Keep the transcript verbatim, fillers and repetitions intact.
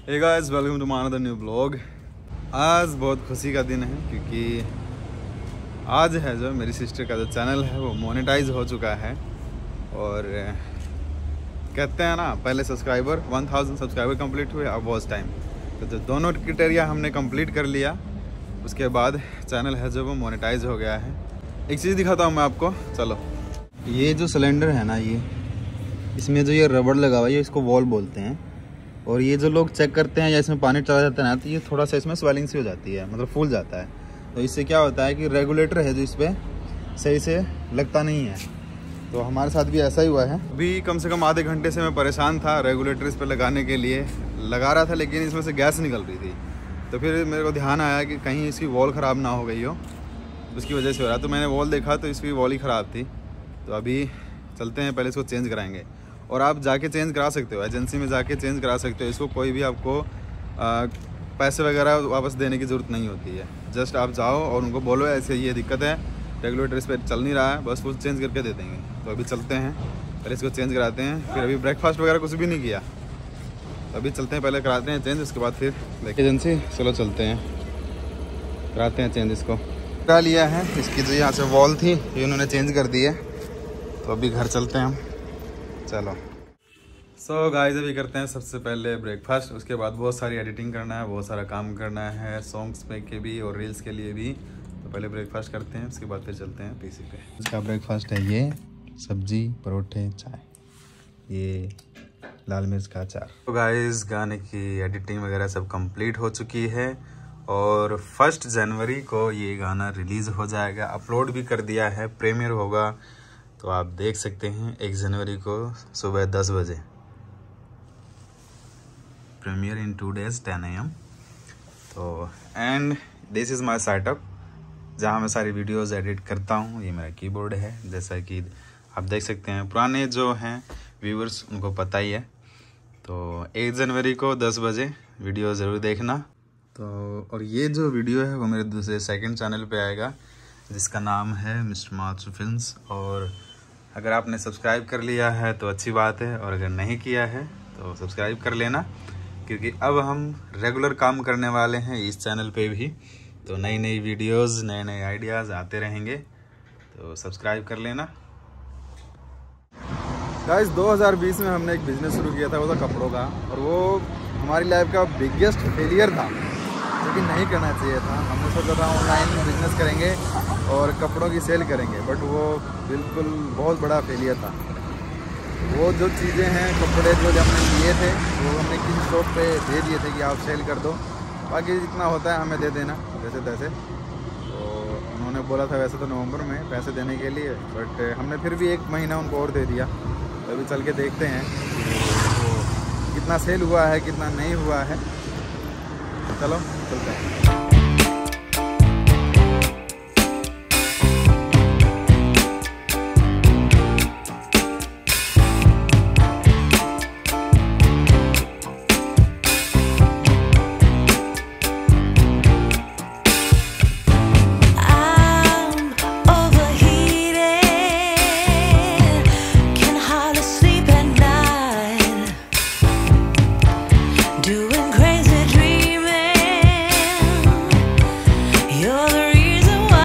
Hey guys, welcome to my another new blog. आज बहुत खुशी का दिन है क्योंकि आज है जो मेरी सिस्टर का जो चैनल है वो मोनेटाइज हो चुका है। और कहते हैं ना, पहले subscriber one thousand subscriber complete हुए, अब वॉच टाइम। तो जो दोनों क्राइटेरिया हमने कंप्लीट कर लिया, उसके बाद चैनल है जो वो मोनेटाइज हो गया है। एक चीज़ दिखाता हूँ मैं आपको, चलो। ये जो सिलेंडर है ना, ये इसमें जो ये रबड़ लगा हुआ है, ये इसको वॉल बोलते हैं। और ये जो लोग चेक करते हैं या इसमें पानी चला जाता है ना, तो ये थोड़ा सा इसमें स्वेलिंग सी हो जाती है, मतलब फूल जाता है। तो इससे क्या होता है कि रेगुलेटर है जो इस पर सही से लगता नहीं है। तो हमारे साथ भी ऐसा ही हुआ है। अभी कम से कम आधे घंटे से मैं परेशान था रेगुलेटर इस पर लगाने के लिए, लगा रहा था लेकिन इसमें से गैस निकल रही थी। तो फिर मेरे को ध्यान आया कि कहीं इसकी वॉल ख़राब ना हो गई हो, उसकी वजह से हो रहा। तो मैंने वॉल देखा तो इसकी वॉल ही ख़राब थी। तो अभी चलते हैं, पहले इसको चेंज कराएंगे। और आप जाके चेंज करा सकते हो, एजेंसी में जाके चेंज करा सकते हो इसको। कोई भी आपको आ, पैसे वगैरह वापस देने की ज़रूरत नहीं होती है। जस्ट आप जाओ और उनको बोलो ऐसे ये दिक्कत है, रेगुलेटर इस पर चल नहीं रहा है, बस वो चेंज करके दे देंगे। तो अभी चलते हैं, पहले इसको चेंज कराते हैं। फिर अभी ब्रेकफास्ट वगैरह कुछ भी नहीं किया, तो अभी चलते हैं, पहले कराते हैं चेंज, उसके बाद फिर लेके एजेंसी। चलो चलते हैं, कराते हैं चेंज। इसको करा लिया है, इसकी जो यहाँ से वॉल थी ये उन्होंने चेंज कर दी है। तो अभी घर चलते हैं हम, चलो। सो so गाइस, अभी करते हैं सबसे पहले ब्रेकफास्ट, उसके बाद बहुत सारी एडिटिंग करना है, बहुत सारा काम करना है सॉन्ग्स पे के भी और रील्स के लिए भी। तो पहले ब्रेकफास्ट करते हैं, उसके बाद फिर चलते हैं पीसी पे। इसका ब्रेकफास्ट है ये सब्जी, परोठे, चाय, ये लाल मिर्च का अचार। तो गाइस, गाने की एडिटिंग वगैरह सब कंप्लीट हो चुकी है और फर्स्ट जनवरी को ये गाना रिलीज़ हो जाएगा। अपलोड भी कर दिया है, प्रीमियर होगा, तो आप देख सकते हैं एक जनवरी को सुबह दस बजे। Premiere in two days ten A M. तो and this is my setup, जहाँ मैं सारी वीडियोस एडिट करता हूँ। ये मेरा कीबोर्ड है, जैसा कि आप देख सकते हैं। पुराने जो हैं व्यूवर्स उनको पता ही है। तो एक जनवरी को दस बजे वीडियो ज़रूर देखना। तो और ये जो वीडियो है वो मेरे दूसरे सेकंड चैनल पे आएगा, जिसका नाम है मिस्टर माचू फिल्म्स। और अगर आपने सब्सक्राइब कर लिया है तो अच्छी बात है, और अगर नहीं किया है तो सब्सक्राइब कर लेना, क्योंकि अब हम रेगुलर काम करने वाले हैं इस चैनल पे भी। तो नई नई वीडियोस, नए नए आइडियाज़ आते रहेंगे, तो सब्सक्राइब कर लेना। गाइस, दो हज़ार बीस में हमने एक बिज़नेस शुरू किया था, वो था कपड़ों का। और वो हमारी लाइफ का बिगेस्ट फेलियर था, लेकिन नहीं करना चाहिए था। हमने सोचा था ऑनलाइन बिजनेस करेंगे और कपड़ों की सेल करेंगे, बट वो बिल्कुल बहुत बड़ा फेलियर था। वो जो चीज़ें हैं, कपड़े जो हमने लिए थे वो हमने किसी शॉप पे दे दिए थे कि आप सेल कर दो, बाकी जितना होता है हमें दे देना जैसे तैसे। तो उन्होंने बोला था वैसे तो नवंबर में पैसे देने के लिए, बट हमने फिर भी एक महीना उनको और दे दिया। तो अभी चल के देखते हैं वो कितना सेल हुआ है, कितना नहीं हुआ है। चलो चलते हैं।